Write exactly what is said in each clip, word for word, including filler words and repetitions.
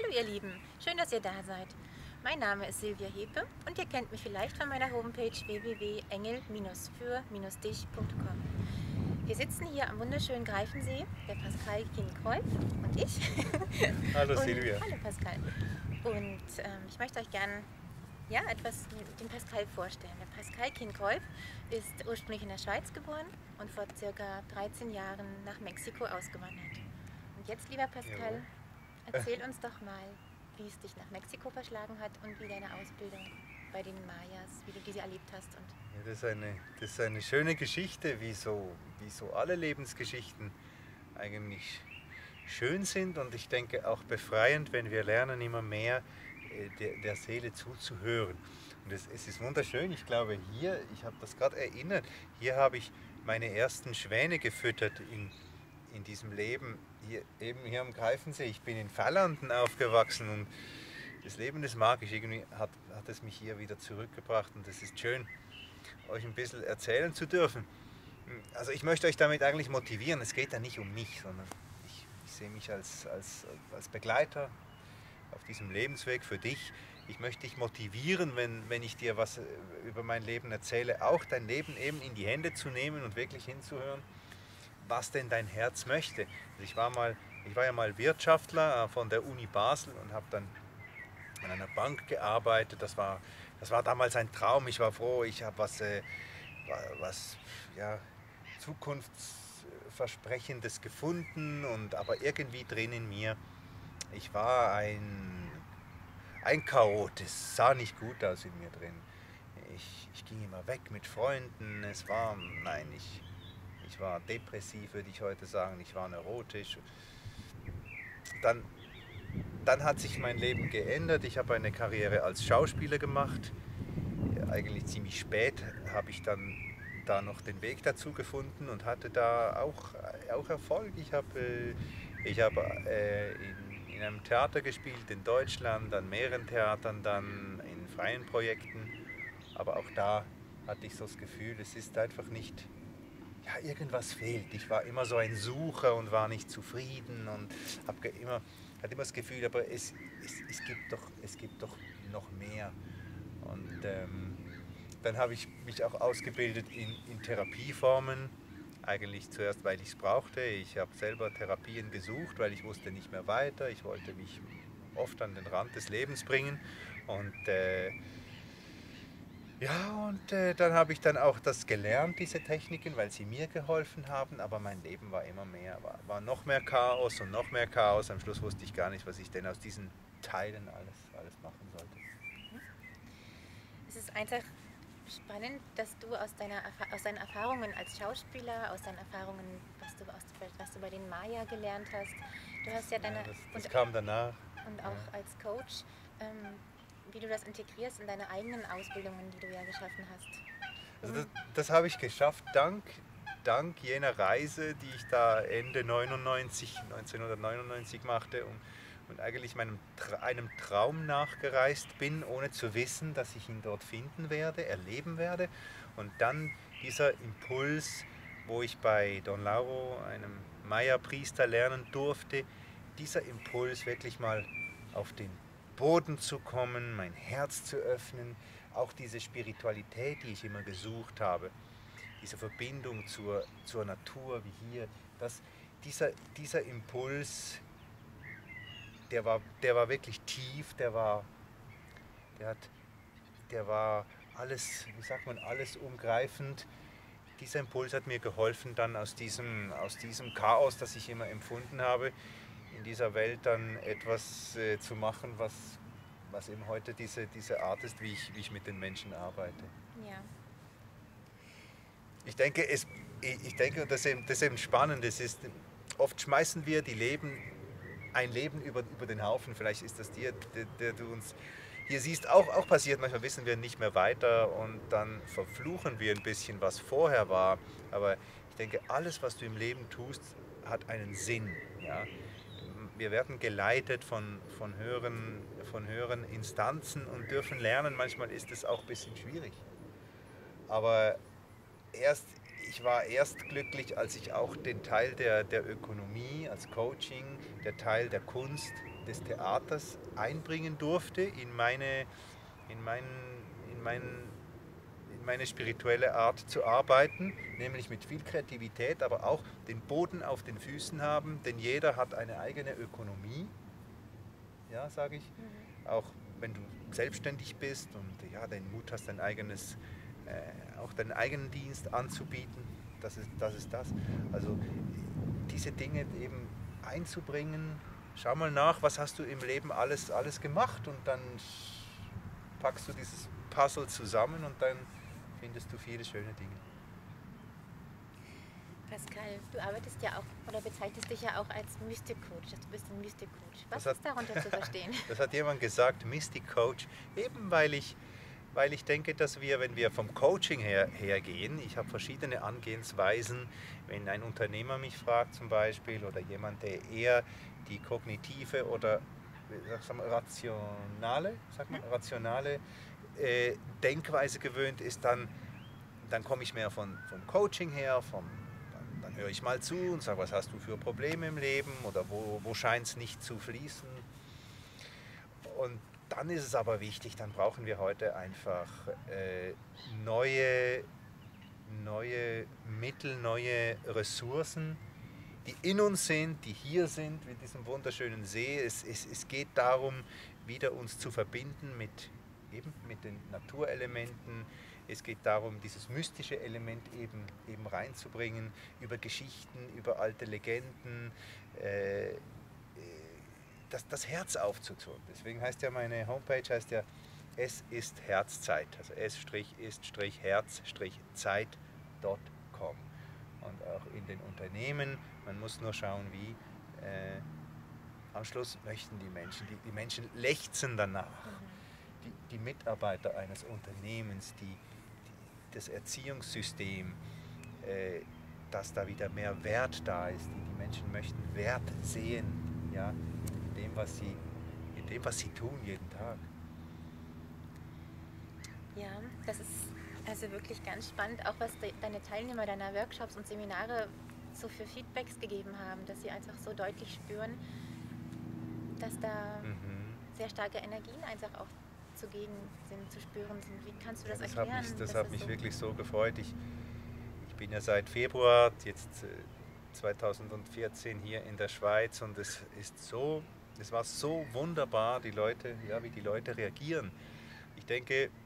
Hallo ihr Lieben, schön, dass ihr da seid. Mein Name ist Silvia Hepe und ihr kennt mich vielleicht von meiner Homepage w w w punkt engel für dich punkt com. Wir sitzen hier am wunderschönen Greifensee, der Pascal Kienkreuz und ich. Hallo und, Silvia. Hallo Pascal. Und ähm, ich möchte euch gerne ja, etwas den Pascal vorstellen. Der Pascal Kienkreuz ist ursprünglich in der Schweiz geboren und vor circa dreizehn Jahren nach Mexiko ausgewandert. Und jetzt, lieber Pascal, Jawohl. erzähl uns doch mal, wie es dich nach Mexiko verschlagen hat und wie deine Ausbildung bei den Mayas, wie du diese erlebt hast. Und Ja, das, ist eine, das ist eine schöne Geschichte, wie so, wie so alle Lebensgeschichten eigentlich schön sind und ich denke auch befreiend, wenn wir lernen, immer mehr äh, der, der Seele zuzuhören. Und es, es ist wunderschön, ich glaube hier, ich habe das gerade erinnert, hier habe ich meine ersten Schwäne gefüttert in, in diesem Leben, hier, eben hier am Greifensee. Ich bin in Fallanden aufgewachsen und das Leben ist magisch, irgendwie hat, hat es mich hier wieder zurückgebracht und es ist schön, euch ein bisschen erzählen zu dürfen. Also ich möchte euch damit eigentlich motivieren, es geht ja nicht um mich, sondern ich, ich sehe mich als, als, als Begleiter auf diesem Lebensweg für dich. Ich möchte dich motivieren, wenn, wenn ich dir was über mein Leben erzähle, auch dein Leben eben in die Hände zu nehmen und wirklich hinzuhören, was denn dein Herz möchte. Also ich, war mal, ich war ja mal Wirtschaftler von der Uni Basel und habe dann in einer Bank gearbeitet. Das war, das war damals ein Traum. Ich war froh, ich habe was, äh, was ja, Zukunftsversprechendes gefunden, und, aber irgendwie drin in mir, ich war ein, ein Chaot. Es sah nicht gut aus in mir drin. Ich, ich ging immer weg mit Freunden. Es war, nein, ich, ich war depressiv, würde ich heute sagen. Ich war neurotisch. Dann Dann hat sich mein Leben geändert. Ich habe eine Karriere als Schauspieler gemacht. Eigentlich ziemlich spät habe ich dann da noch den Weg dazu gefunden und hatte da auch, auch Erfolg. Ich habe, ich habe äh, in, in einem Theater gespielt in Deutschland, an mehreren Theatern, dann in freien Projekten. Aber auch da hatte ich so das Gefühl, es ist einfach nicht, ja, irgendwas fehlt. Ich war immer so ein Sucher und war nicht zufrieden und habe immer, hatte immer das Gefühl, aber es, es, es, gibt, doch, es gibt doch noch mehr. Und ähm, dann habe ich mich auch ausgebildet in, in Therapieformen. Eigentlich zuerst, weil ich es brauchte. Ich habe selber Therapien gesucht, weil ich wusste nicht mehr weiter. Ich wollte mich oft an den Rand des Lebens bringen. Und äh, ja, und äh, dann habe ich dann auch das gelernt, diese Techniken, weil sie mir geholfen haben, aber mein Leben war immer mehr, war, war noch mehr Chaos und noch mehr Chaos. Am Schluss wusste ich gar nicht, was ich denn aus diesen Teilen alles, alles machen sollte. es ist einfach spannend, dass du aus, deiner, aus deinen Erfahrungen als Schauspieler, aus deinen Erfahrungen, was du, aus, was du bei den Maya gelernt hast, du hast ja deine, Ja, das, das und, kam danach. und Ja. auch als Coach, ähm, wie du das integrierst in deine eigenen Ausbildungen, die du ja geschaffen hast. Also das, das habe ich geschafft, dank, dank jener Reise, die ich da Ende neunundneunzig, neunzehnhundertneunundneunzig machte und, und eigentlich meinem, einem Traum nachgereist bin, ohne zu wissen, dass ich ihn dort finden werde, erleben werde. Und dann dieser Impuls, wo ich bei Don Lauro, einem Maya-Priester, lernen durfte, dieser Impuls wirklich mal auf den Boden zu kommen, mein Herz zu öffnen, auch diese Spiritualität, die ich immer gesucht habe, diese Verbindung zur, zur Natur wie hier, das, dieser, dieser Impuls, der war, der war wirklich tief, der war, der hat, der war alles, wie sagt man, alles umgreifend. Dieser Impuls hat mir geholfen, dann aus diesem, aus diesem Chaos, das ich immer empfunden habe, in dieser Welt dann etwas äh, zu machen, was, was eben heute diese, diese Art ist, wie ich, wie ich mit den Menschen arbeite. Ja. Ich denke, es, ich denke das, ist eben, das ist eben spannend. Es ist, oft schmeißen wir die Leben, ein Leben über, über den Haufen. Vielleicht ist das dir, der, der du uns hier siehst, auch, auch passiert. Manchmal wissen wir nicht mehr weiter und dann verfluchen wir ein bisschen, was vorher war. Aber ich denke, alles, was du im Leben tust, hat einen Sinn. Ja? Wir werden geleitet von, von, höheren, von höheren Instanzen und dürfen lernen. Manchmal ist es auch ein bisschen schwierig. Aber erst, ich war erst glücklich, als ich auch den Teil der, der Ökonomie als Coaching, der Teil der Kunst des Theaters einbringen durfte in meine, in meinen, in meinen, in meine spirituelle Art zu arbeiten, nämlich mit viel Kreativität, aber auch den Boden auf den Füßen haben, denn jeder hat eine eigene Ökonomie, ja, sage ich, Mhm. auch wenn du selbstständig bist und ja, den Mut hast, dein eigenes, äh, auch deinen eigenen Dienst anzubieten, das ist, das ist das. Also diese Dinge eben einzubringen, schau mal nach, was hast du im Leben alles, alles gemacht und dann packst du dieses Puzzle zusammen und dann findest du viele schöne Dinge. Pascal, du arbeitest ja auch oder bezeichnest dich ja auch als Mystic Coach. Du bist ein Mystic Coach. Was Das hat- ist darunter zu verstehen? Das hat jemand gesagt, Mystic Coach, eben weil ich, weil ich denke, dass wir, wenn wir vom Coaching her, hergehen, ich habe verschiedene Angehensweisen, wenn ein Unternehmer mich fragt zum Beispiel oder jemand, der eher die kognitive oder wie sagt man, rationale, sagt man, rationale äh, Denkweise gewöhnt ist, dann, dann komme ich mehr von, vom Coaching her, vom, dann, dann höre ich mal zu und sage, was hast du für Probleme im Leben oder wo, wo scheint es nicht zu fließen. Und dann ist es aber wichtig, dann brauchen wir heute einfach äh, neue, neue Mittel, neue Ressourcen, die in uns sind, die hier sind, mit diesem wunderschönen See. Es, es, es geht darum, wieder uns zu verbinden mit, eben mit den Naturelementen. Es geht darum, dieses mystische Element eben, eben reinzubringen, über Geschichten, über alte Legenden, äh, das, das Herz aufzutun. Deswegen heißt ja meine Homepage, heißt ja, es ist Herzzeit. Also es ist herz zeit punkt com. Und auch in den Unternehmen, man muss nur schauen, wie. Äh, am Schluss möchten die Menschen, die, die Menschen lechzen danach. Mhm. Die, die Mitarbeiter eines Unternehmens, die, die, das Erziehungssystem, äh, dass da wieder mehr Wert da ist. Die, die Menschen möchten Wert sehen, ja, in dem, was sie, in dem, was sie tun jeden Tag. Ja, das ist also wirklich ganz spannend, auch was de deine Teilnehmer deiner Workshops und Seminare so für Feedbacks gegeben haben, dass sie einfach so deutlich spüren, dass da Mhm. sehr starke Energien einfach auch zugegen sind, zu spüren sind. Wie kannst du das, Ja, das erklären? hat mich, das dass hat mich so wirklich so gefreut. Ich, ich bin ja seit Februar jetzt äh, zweitausendvierzehn hier in der Schweiz und es ist so, es war so wunderbar, die Leute, ja, wie die Leute reagieren. Ich denke, äh,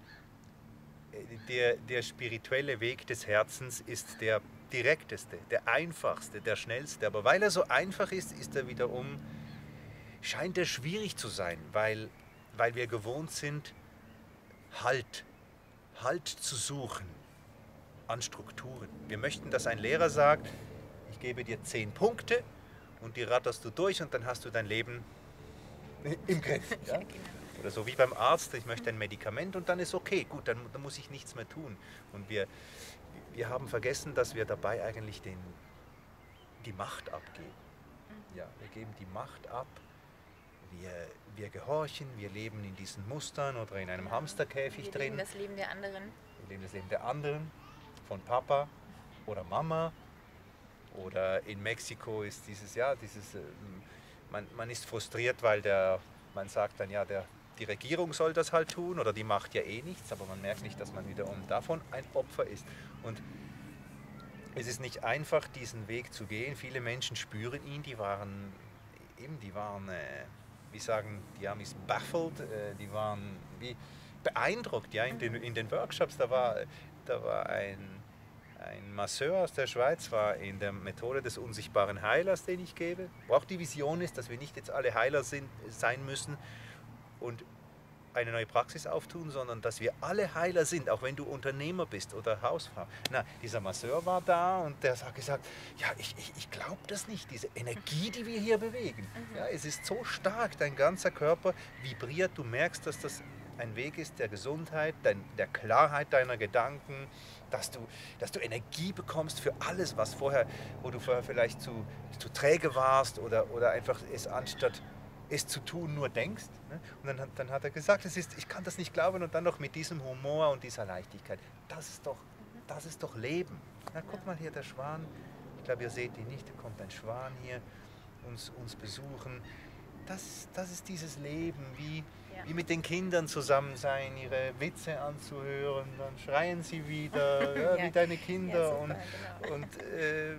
der, der spirituelle Weg des Herzens ist der direkteste, der einfachste, der schnellste. Aber weil er so einfach ist, ist er wiederum, scheint er schwierig zu sein, weil, weil wir gewohnt sind, Halt, Halt zu suchen an Strukturen. Wir möchten, dass ein Lehrer sagt, ich gebe dir zehn Punkte und die ratterst du durch und dann hast du dein Leben im Griff. Ja? ja, genau. Oder so wie beim Arzt, ich möchte ein Medikament und dann ist okay, gut, dann, dann muss ich nichts mehr tun. Und wir, wir haben vergessen, dass wir dabei eigentlich den, die Macht abgeben. Mhm. Ja, wir geben die Macht ab, wir, wir gehorchen, wir leben in diesen Mustern oder in einem Ja. Hamsterkäfig Wir drin. leben das Leben der anderen. Wir leben das Leben der anderen, von Papa oder Mama. Oder in Mexiko ist dieses, ja, dieses, man, man ist frustriert, weil der, man sagt dann, ja, der, die Regierung soll das halt tun oder die macht ja eh nichts, aber man merkt nicht, dass man wiederum davon ein Opfer ist. Und es ist nicht einfach, diesen Weg zu gehen. Viele Menschen spüren ihn, die waren, eben, die waren, äh, wie sagen die Amis, baffled, äh, die waren wie beeindruckt, ja, in den, in den Workshops. Da war, da war ein, ein Masseur aus der Schweiz, war in der Methode des unsichtbaren Heilers, den ich gebe. Wo auch die Vision ist, dass wir nicht jetzt alle Heiler sind, sein müssen und eine neue Praxis auftun, sondern dass wir alle Heiler sind, auch wenn du Unternehmer bist oder Hausfrau. Na, dieser Masseur war da und der hat gesagt, ja, ich, ich, ich glaube das nicht, diese Energie, die wir hier bewegen. Mhm. Ja, es ist so stark, dein ganzer Körper vibriert, du merkst, dass das ein Weg ist der Gesundheit, dein, der Klarheit deiner Gedanken, dass du, dass du Energie bekommst für alles, was vorher, wo du vorher vielleicht zu, zu träge warst oder, oder einfach es anstatt es zu tun nur denkst. Ne? Und dann, dann hat er gesagt, es ist, ich kann das nicht glauben und dann noch mit diesem Humor und dieser Leichtigkeit. Das ist doch, das ist doch Leben. Na, guck mal hier, der Schwan. Ich glaube, ihr seht ihn nicht, da kommt ein Schwan hier uns, uns besuchen. das, das ist dieses Leben, wie, Ja. wie mit den Kindern zusammen sein, ihre Witze anzuhören, dann schreien sie wieder, ja, Ja. wie deine Kinder. Ja, super, und genau. und äh,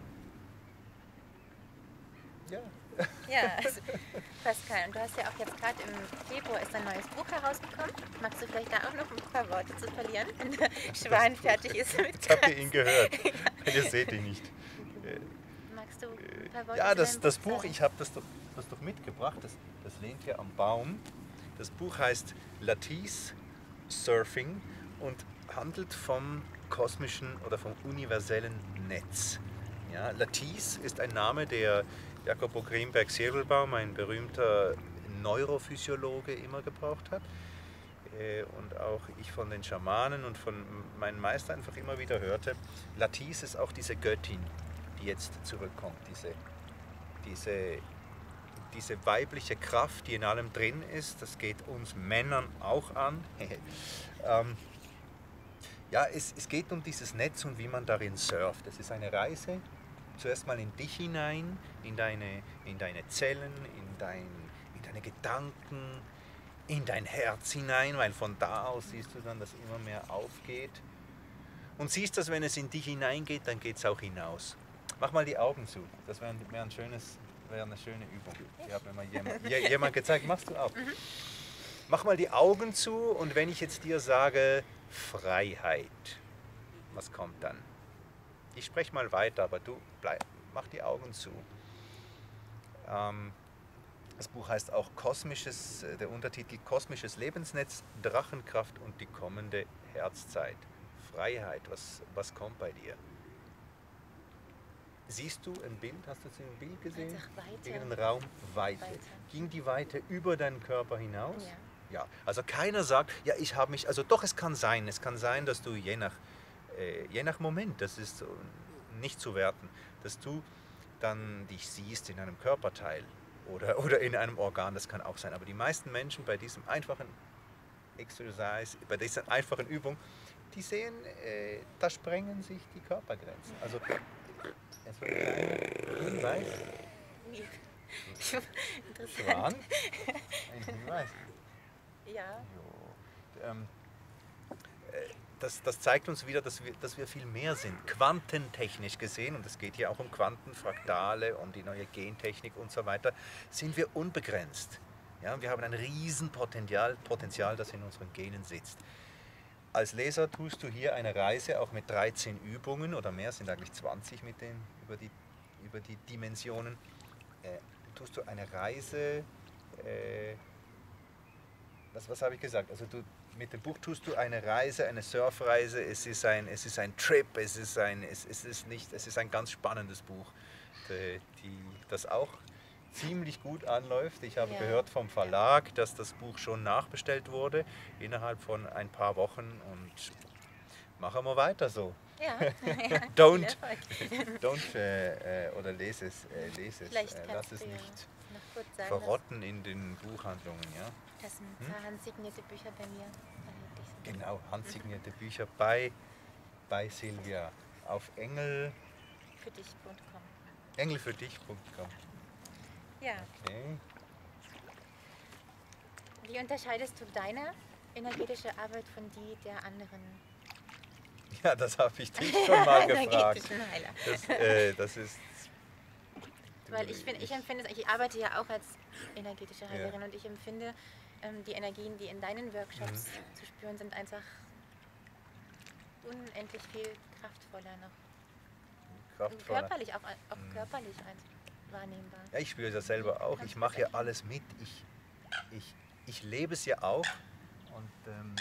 ja. Ja, also, Pascal, und du hast ja auch jetzt gerade im Februar ist ein neues Buch herausgekommen. Magst du vielleicht da auch noch ein paar Worte zu verlieren, wenn der Schwan fertig ist mit Jetzt habt ihr ihn gehört, ja. ihr seht ihn nicht. Äh, Magst du ein paar Worte Ja, zu das, deinem das Buch Buch, sagen? ich habe das doch, das doch mitgebracht, das, das lehnt hier am Baum. Das Buch heißt Lattice Surfing und handelt vom kosmischen oder vom universellen Netz. Ja, Lattice ist ein Name, der Jacobo Grimberg-Segelbaum, ein berühmter Neurophysiologe, immer gebraucht hat. Äh, Und auch ich von den Schamanen und von meinem Meister einfach immer wieder hörte. Lattice ist auch diese Göttin, die jetzt zurückkommt, diese, diese, diese weibliche Kraft, die in allem drin ist. Das geht uns Männern auch an. ähm, ja, es, es geht um dieses Netz und wie man darin surft. Es ist eine Reise, zuerst mal in dich hinein, in deine, in deine Zellen, in, dein, in deine Gedanken, in dein Herz hinein, weil von da aus siehst du dann, dass immer mehr aufgeht. Und siehst, dass wenn es in dich hineingeht, dann geht es auch hinaus. Mach mal die Augen zu. Das wäre wär ein schönes, wär eine schöne Übung. Ich habe mir mal jemand, jemand gezeigt, machst du auch. Mhm. Mach mal die Augen zu und wenn ich jetzt dir sage Freiheit, was kommt dann? Ich spreche mal weiter, aber du bleib, mach die Augen zu. Ähm, das Buch heißt auch Kosmisches, der Untertitel Kosmisches Lebensnetz, Drachenkraft und die kommende Herzzeit. Freiheit, was, was kommt bei dir? Siehst du ein Bild? Hast du jetzt ein Bild gesehen? Weiter. In den Raum Weite. Weiter. Ging die Weite über deinen Körper hinaus? Ja. Ja. Also keiner sagt, ja, ich habe mich, also doch, es kann sein, es kann sein, dass du je nach, äh, je nach Moment, das ist so nicht zu werten, dass du dann dich siehst in einem Körperteil oder, oder in einem Organ, das kann auch sein. Aber die meisten Menschen bei diesem einfachen Exercise, bei dieser einfachen Übung, die sehen, äh, da sprengen sich die Körpergrenzen. Also jetzt wird ein Hinweis. Interessant. Ein Hinweis. Ja. Jo. Ähm, äh, das, das zeigt uns wieder, dass wir, dass wir viel mehr sind, quantentechnisch gesehen, und es geht hier auch um Quantenfraktale, um die neue Gentechnik und so weiter, sind wir unbegrenzt. Ja, wir haben ein Riesenpotenzial, Potenzial, das in unseren Genen sitzt. Als Leser tust du hier eine Reise, auch mit dreizehn Übungen oder mehr, sind eigentlich zwanzig mit den, über, die, über die Dimensionen, äh, tust du eine Reise, äh, was, was habe ich gesagt, also du, mit dem Buch tust du eine Reise, eine Surfreise, es ist ein, es ist ein Trip, es ist ein, es, es ist nicht, es ist ein ganz spannendes Buch, die, die, das auch ziemlich gut anläuft. Ich habe ja. gehört vom Verlag, dass das Buch schon nachbestellt wurde, innerhalb von ein paar Wochen, und machen wir weiter so. Ja. don't, don't äh, oder lese es, äh, lese es äh, lass es nicht sagen, verrotten in den Buchhandlungen. Ja? Das sind ein paar hm? handsignierte Bücher bei mir. Genau, handsignierte mhm. Bücher bei, bei Silvia auf engel für dich punkt com. engel für dich punkt com. Ja. Okay. Wie unterscheidest du deine energetische Arbeit von die der anderen? Ja, das habe ich dich schon mal gefragt. Heiler. Das, äh, das ist. Weil ich, find, ich empfinde, ich arbeite ja auch als energetische Heilerin, ja. und ich empfinde, ähm, die Energien, die in deinen Workshops mhm. zu spüren sind, einfach unendlich viel kraftvoller noch. Kraftvoller. Körperlich, auch, auch mhm. körperlich wahrnehmbar. Ja, ich spüre das selber auch. Ich mache ja alles mit. Ich, ich, ich lebe es ja auch. Und ähm,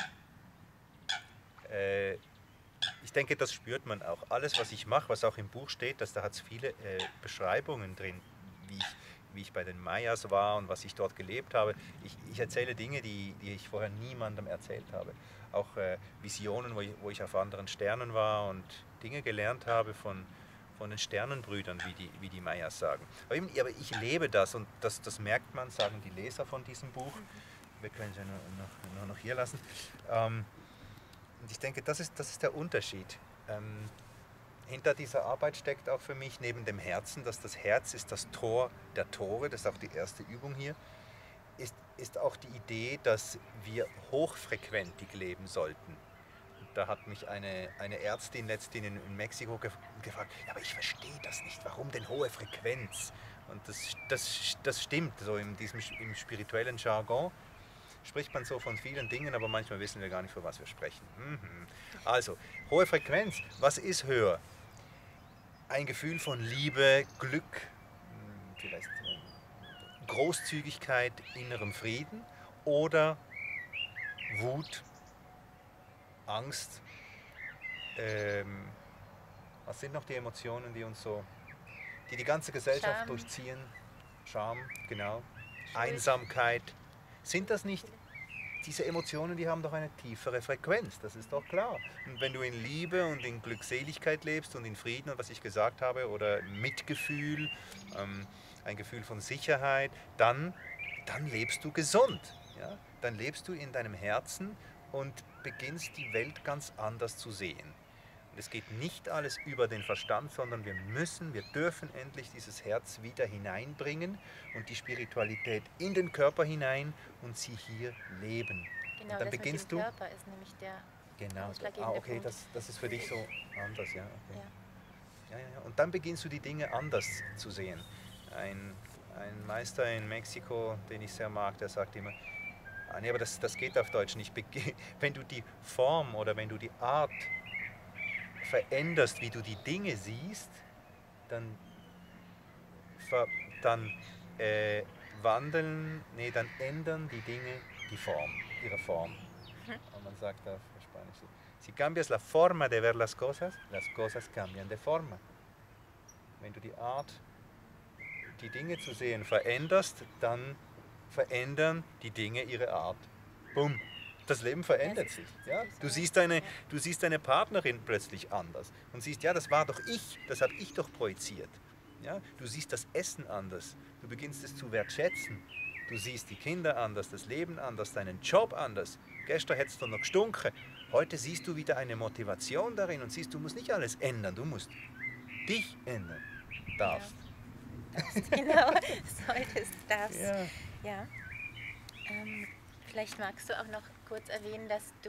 äh, ich denke, das spürt man auch. Alles, was ich mache, was auch im Buch steht, dass da hat es viele äh, Beschreibungen drin, wie ich, wie ich bei den Mayas war und was ich dort gelebt habe. Ich, ich erzähle Dinge, die, die ich vorher niemandem erzählt habe. Auch äh, Visionen, wo ich, wo ich auf anderen Sternen war und Dinge gelernt habe von, von den Sternenbrüdern, wie die, wie die Mayas sagen. Aber, eben, aber ich lebe das, und das, das merkt man, sagen die Leser von diesem Buch. Wir können es ja nur noch, nur noch hier lassen. Ähm, und ich denke, das ist, das ist der Unterschied. Ähm, hinter dieser Arbeit steckt auch für mich neben dem Herzen, dass das Herz ist das Tor der Tore, das ist auch die erste Übung hier. ist, ist auch die Idee, dass wir hochfrequentig leben sollten. Da hat mich eine, eine Ärztin letztens in, in Mexiko gef gefragt, ja, aber ich verstehe das nicht, warum denn hohe Frequenz? Und das, das, das stimmt, so in diesem, im spirituellen Jargon spricht man so von vielen Dingen, aber manchmal wissen wir gar nicht, von was wir sprechen. Mhm. Also, hohe Frequenz, was ist höher? Ein Gefühl von Liebe, Glück, vielleicht Großzügigkeit, innerem Frieden oder Wut, Angst. Ähm, was sind noch die Emotionen, die uns so, die die ganze Gesellschaft Scham. durchziehen? Scham, genau. Schuld. Einsamkeit. Sind das nicht diese Emotionen, die haben doch eine tiefere Frequenz, das ist doch klar. Und wenn du in Liebe und in Glückseligkeit lebst und in Frieden und was ich gesagt habe, oder Mitgefühl, ähm, ein Gefühl von Sicherheit, dann, dann lebst du gesund. Ja? Dann lebst du in deinem Herzen und beginnst die Welt ganz anders zu sehen. Und es geht nicht alles über den Verstand, sondern wir müssen, wir dürfen endlich dieses Herz wieder hineinbringen und die Spiritualität in den Körper hinein und sie hier leben. Genau, und dann das beginnst mit dem du. Körper ist nämlich der Genau, ausschlaggebende ah, okay, Punkt. das, das ist für dich so anders, ja. Okay. Ja. Ja, ja, ja. Und dann beginnst du die Dinge anders zu sehen. Ein, ein Meister in Mexiko, den ich sehr mag, der sagt immer, ah, nee, aber das, das geht auf Deutsch nicht. Wenn du die Form oder wenn du die Art veränderst, wie du die Dinge siehst, dann, ver, dann äh, wandeln, nee, dann ändern die Dinge die Form, ihre Form. Und man sagt auf Spanisch, si cambias la forma de ver las cosas, las cosas cambian de forma. Wenn du die Art, die Dinge zu sehen veränderst, dann verändern die Dinge ihre Art. Bumm. Das Leben verändert sich. Ja? Du, siehst deine, du siehst deine Partnerin plötzlich anders und siehst, ja, das war doch ich, das habe ich doch projiziert. Ja? Du siehst das Essen anders, du beginnst es zu wertschätzen. Du siehst die Kinder anders, das Leben anders, deinen Job anders. Gestern hättest du noch gestunken. Heute siehst du wieder eine Motivation darin und siehst, du musst nicht alles ändern, du musst dich ändern. Darfst. Ja. Darfst, genau. Solltest, darfst. Ja. Ja. Ähm, vielleicht magst du auch noch kurz erwähnen, dass du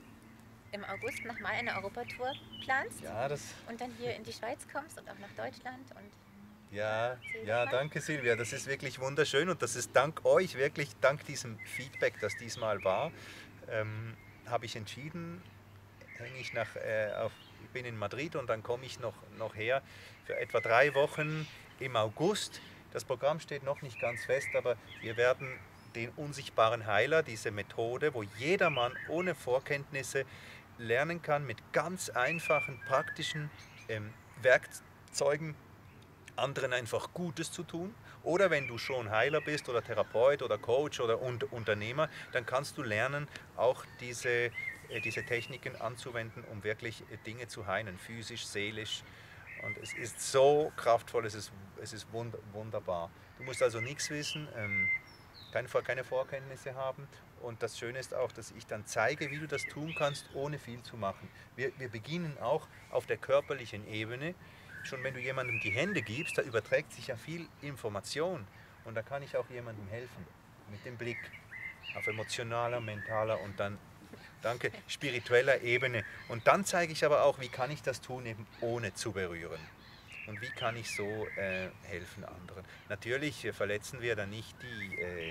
im August nochmal eine Europatour planst. Ja, das... Und dann hier in die Schweiz kommst und auch nach Deutschland. Und Ja, ja, danke Silvia, das ist wirklich wunderschön und das ist dank euch, wirklich dank diesem Feedback, das diesmal war, ähm, habe ich entschieden, hänge ich nach, äh, auf, ich bin in Madrid und dann komme ich noch, noch her für etwa drei Wochen im August. Das Programm steht noch nicht ganz fest, aber wir werden den unsichtbaren Heiler, diese Methode, wo jedermann ohne Vorkenntnisse lernen kann, mit ganz einfachen, praktischen ähm, Werkzeugen anderen einfach Gutes zu tun. Oder wenn du schon Heiler bist oder Therapeut oder Coach oder Unternehmer, dann kannst du lernen, auch diese, äh, diese Techniken anzuwenden, um wirklich äh, Dinge zu heilen, physisch, seelisch. Und es ist so kraftvoll, es ist, es ist wund wunderbar. Du musst also nichts wissen, ähm, keine, keine Vorkenntnisse haben. Und das Schöne ist auch, dass ich dann zeige, wie du das tun kannst, ohne viel zu machen. Wir, wir beginnen auch auf der körperlichen Ebene. Schon wenn du jemandem die Hände gibst, da überträgt sich ja viel Information. Und da kann ich auch jemandem helfen. Mit dem Blick. Auf emotionaler, mentaler und dann, danke, spiritueller Ebene. Und dann zeige ich aber auch, wie kann ich das tun, eben ohne zu berühren. Und wie kann ich so äh, helfen anderen. Natürlich äh, verletzen wir dann nicht die, äh,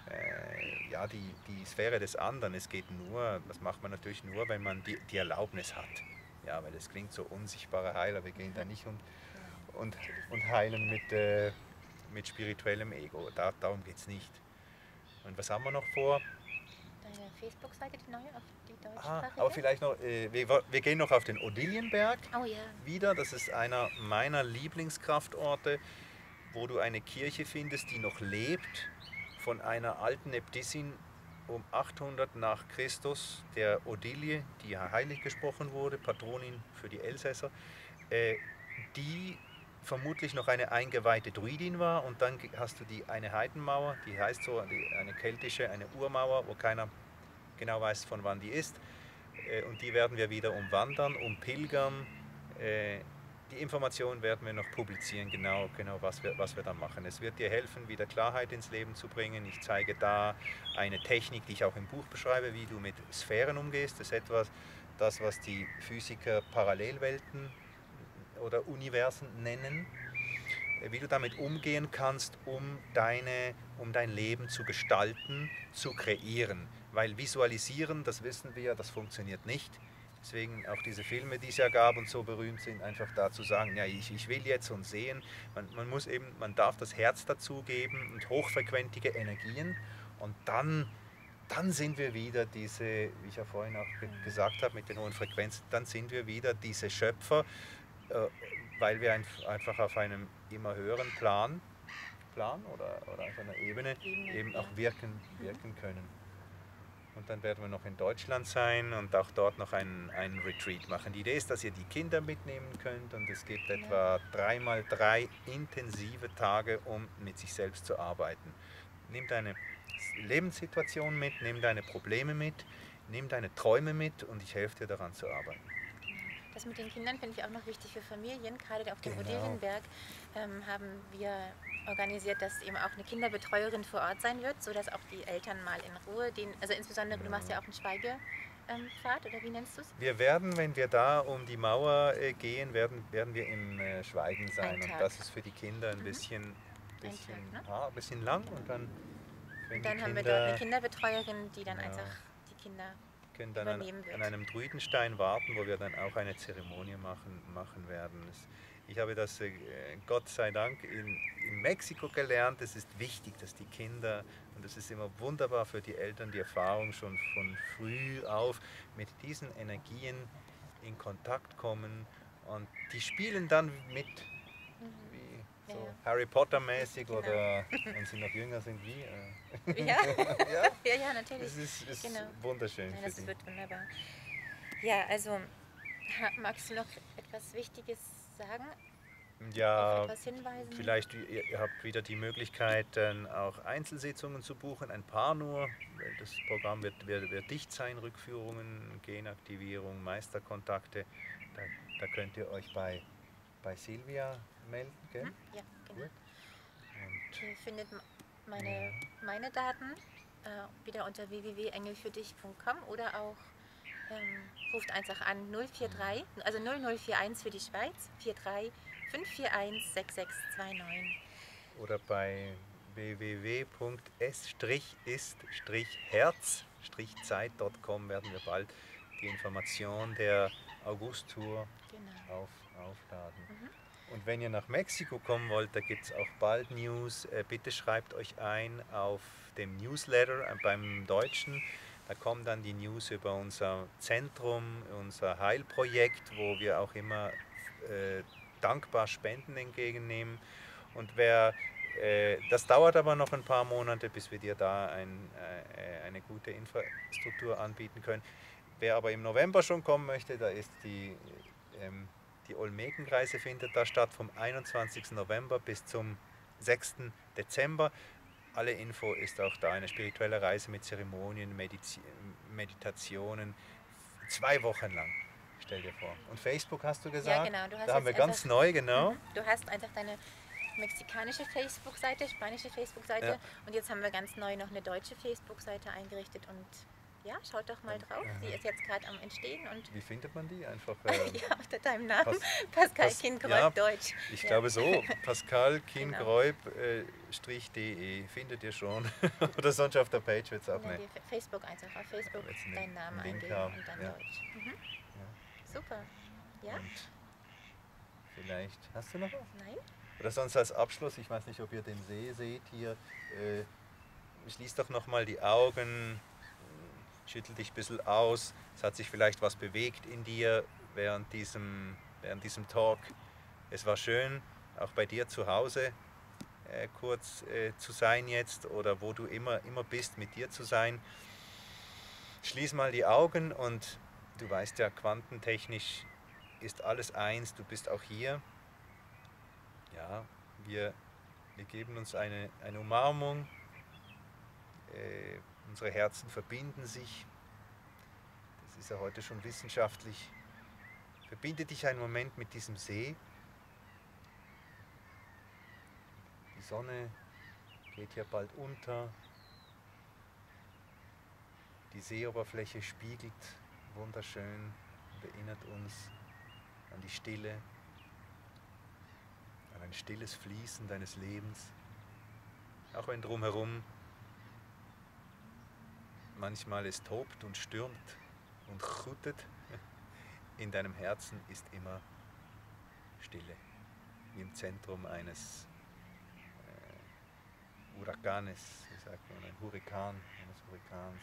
äh, ja, die, die Sphäre des anderen. Es geht nur, das macht man natürlich nur, wenn man die, die Erlaubnis hat. Ja, weil es klingt so unsichtbarer Heiler. Wir gehen da nicht und, und, und heilen mit, äh, mit spirituellem Ego. Da, darum geht es nicht. Und was haben wir noch vor? deine Facebook-Seite, die neue, auf die deutschsprachige? Ah, aber vielleicht noch, äh, wir, wir gehen noch auf den Odilienberg Oh ja. wieder. Das ist einer meiner Lieblingskraftorte, wo du eine Kirche findest, die noch lebt, von einer alten Äbtissin um achthundert nach Christus, der Odilie, die heilig gesprochen wurde, Patronin für die Elsässer, äh, die vermutlich noch eine eingeweihte Druidin war. Und dann hast du die eine Heidenmauer, die heißt so, die, eine keltische, eine Urmauer, wo keiner genau weiß, von wann die ist. Äh, und die werden wir wieder umwandern, umpilgern, äh, die Informationen werden wir noch publizieren, genau, genau was, wir, was wir da machen. Es wird dir helfen, wieder Klarheit ins Leben zu bringen. Ich zeige da eine Technik, die ich auch im Buch beschreibe, wie du mit Sphären umgehst. Das ist etwas, das, was die Physiker Parallelwelten oder Universen nennen. Wie du damit umgehen kannst, um, deine, um dein Leben zu gestalten, zu kreieren. Weil visualisieren, das wissen wir, das funktioniert nicht. Deswegen auch diese Filme, die es ja gab und so berühmt sind, einfach dazu sagen, ja, ich, ich will jetzt und sehen. Man, man muss eben, man darf das Herz dazugeben und hochfrequentige Energien und dann, dann sind wir wieder diese, wie ich ja vorhin auch ge gesagt habe, mit den hohen Frequenzen, dann sind wir wieder diese Schöpfer, äh, weil wir ein, einfach auf einem immer höheren Plan, Plan oder, oder auf einer Ebene eben auch wirken, wirken können. Und dann werden wir noch in Deutschland sein und auch dort noch einen, einen Retreat machen. Die Idee ist, dass ihr die Kinder mitnehmen könnt und es gibt etwa drei mal drei intensive Tage, um mit sich selbst zu arbeiten. Nimm deine Lebenssituation mit, nimm deine Probleme mit, nimm deine Träume mit und ich helfe dir daran zu arbeiten. Das mit den Kindern finde ich auch noch wichtig für Familien. Gerade auf dem Genau. Odelienberg ähm, haben wir organisiert, dass eben auch eine Kinderbetreuerin vor Ort sein wird, sodass auch die Eltern mal in Ruhe, den, also insbesondere, du machst ja auch einen Schweigepfad, oder wie nennst du es? Wir werden, wenn wir da um die Mauer äh, gehen, werden, werden wir im äh, Schweigen sein. Und das ist für die Kinder ein bisschen, bisschen, ein Tag, ne? ah, ein bisschen lang. Und dann, und dann haben wir dort eine Kinderbetreuerin, die dann genau. einfach die Kinder können dann an, übernehmen wird. an einem Druidenstein warten, wo wir dann auch eine Zeremonie machen, machen werden. Es, ich habe das, äh, Gott sei Dank, in, in Mexiko gelernt. Es ist wichtig, dass die Kinder, und das ist immer wunderbar für die Eltern, die Erfahrung schon von früh auf mit diesen Energien in Kontakt kommen. Und die spielen dann mit, wie so ja, ja. Harry Potter mäßig, genau. Oder wenn sie noch jünger sind, wie. Äh. Ja. ja? ja, ja, natürlich. Es ist, ist genau. wunderschön. Nein, das für wird wunderbar. Ja, also magst du noch etwas Wichtiges sagen? Ja, auf etwas hinweisen? Vielleicht, ihr, ihr habt wieder die Möglichkeit, dann auch Einzelsitzungen zu buchen, ein paar nur. Das Programm wird, wird, wird dicht sein, Rückführungen, Genaktivierung, Meisterkontakte. Da, da könnt ihr euch bei, bei Silvia melden, gell? Hm? Ja, genau. Gut. Und ihr findet meine, ja. meine Daten äh, wieder unter w w w punkt engelfürdich punkt com oder auch ähm, ruft einfach an null vier drei, also null null vier eins für die Schweiz, vier drei fünf vier eins sechs sechs zwei neun. Oder bei w w w punkt s ist herz zeit punkt com werden wir bald die Information der August-Tour genau. auf, aufladen. Mhm. Und wenn ihr nach Mexiko kommen wollt, da gibt es auch bald News. Äh, bitte schreibt euch ein auf dem Newsletter äh, beim Deutschen. Da kommen dann die News über unser Zentrum, unser Heilprojekt, wo wir auch immer äh, dankbar Spenden entgegennehmen. Und wer, äh, das dauert aber noch ein paar Monate, bis wir dir da ein, äh, eine gute Infrastruktur anbieten können. Wer aber im November schon kommen möchte, da ist die, ähm, die Olmekenreise findet da statt vom einundzwanzigsten November bis zum sechsten Dezember. Alle Info ist auch da, eine spirituelle Reise mit Zeremonien, Mediz Meditationen, zwei Wochen lang. Stell dir vor. Und Facebook hast du gesagt? Ja, genau. Du hast da haben wir ganz neu, genau. Du hast einfach deine mexikanische Facebook-Seite, spanische Facebook-Seite ja. und jetzt haben wir ganz neu noch eine deutsche Facebook-Seite eingerichtet und ja, schaut doch mal drauf. Die ist jetzt gerade am Entstehen. Und wie findet man die? Einfach äh, ja, unter deinem Namen, Pas Pascal Pas Kiengräub, ja, Deutsch. Ich ja. glaube so, Pascal Kiengräub äh, .de findet ihr schon. Oder sonst auf der Page wird es auch nicht. Facebook einfach, auf Facebook deinen Namen eingeben haben. und dann ja. Deutsch. Mhm. Ja. Super. Ja? Und vielleicht, hast du noch was? Nein. Oder sonst als Abschluss, ich weiß nicht, ob ihr den See seht hier, äh, schließ doch nochmal die Augen, schüttel dich ein bisschen aus, es hat sich vielleicht was bewegt in dir während diesem, während diesem Talk. Es war schön, auch bei dir zu Hause äh, kurz äh, zu sein jetzt oder wo du immer, immer bist, mit dir zu sein. Schließ mal die Augen und du weißt ja, quantentechnisch ist alles eins, du bist auch hier. Ja, wir, wir geben uns eine, eine Umarmung, äh, unsere Herzen verbinden sich, das ist ja heute schon wissenschaftlich. Verbinde dich einen Moment mit diesem See Die Sonne geht ja bald unter. Die Seeoberfläche spiegelt wunderschön und erinnert uns an die Stille, an ein stilles Fließen deines Lebens. Auch wenn drumherum manchmal es tobt und stürmt und chutet, in deinem Herzen ist immer Stille, wie im Zentrum eines äh, Hurakanes, wie sagt man, ein Hurrikan, eines Hurrikans.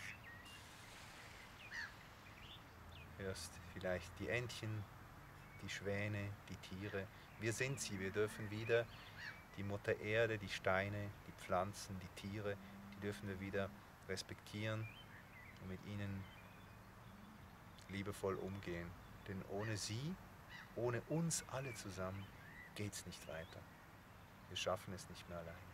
Hörst vielleicht die Entchen, die Schwäne, die Tiere. Wir sind sie, wir dürfen wieder die Mutter Erde, die Steine, die Pflanzen, die Tiere, die dürfen wir wieder respektieren und mit ihnen liebevoll umgehen. Denn ohne sie, ohne uns alle zusammen, geht es nicht weiter. Wir schaffen es nicht mehr allein.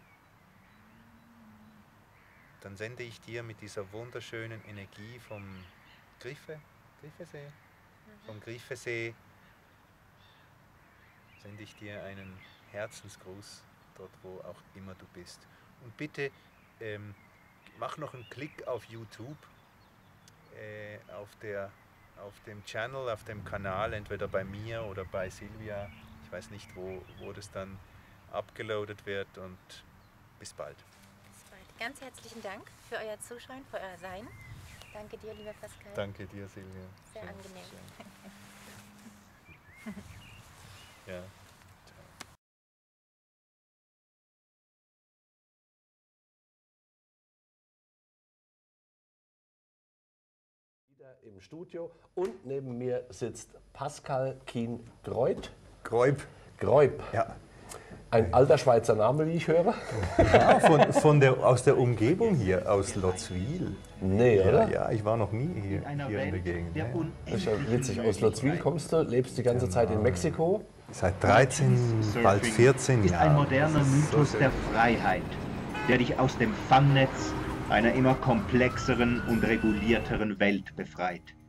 Dann sende ich dir mit dieser wunderschönen Energie vom Griffe, Griffesee, vom Griffesee sende ich dir einen Herzensgruß, dort wo auch immer du bist. Und bitte ähm, mach noch einen Klick auf YouTube, äh, auf, der, auf dem Channel, auf dem Kanal, entweder bei mir oder bei Silvia. Ich weiß nicht, wo, wo das dann abgeloadet wird, und bis bald. Bis bald. Ganz herzlichen Dank für euer Zuschauen, für euer Sein. Danke dir, lieber Pascal. Danke dir, Silvia. Sehr schön, angenehm. Schön. Ja. Wieder im Studio und neben mir sitzt Pascal Kien-Greuth. Greub. Greup. Ja. Ein alter Schweizer Name, wie ich höre. Ja, von, von der, aus der Umgebung hier, aus Lotzwil. Nee, Ja, oder? ja, ich war noch nie hier, einer hier in der Welt Gegend. der Ja. Das ist ja witzig. Aus Lotzwil kommst du, lebst die ganze Zeit in Mexiko. Seit dreizehn, bald vierzehn ist Jahren. ein moderner Das ist so Mythos schön. der Freiheit, der dich aus dem Fangnetz einer immer komplexeren und regulierteren Welt befreit.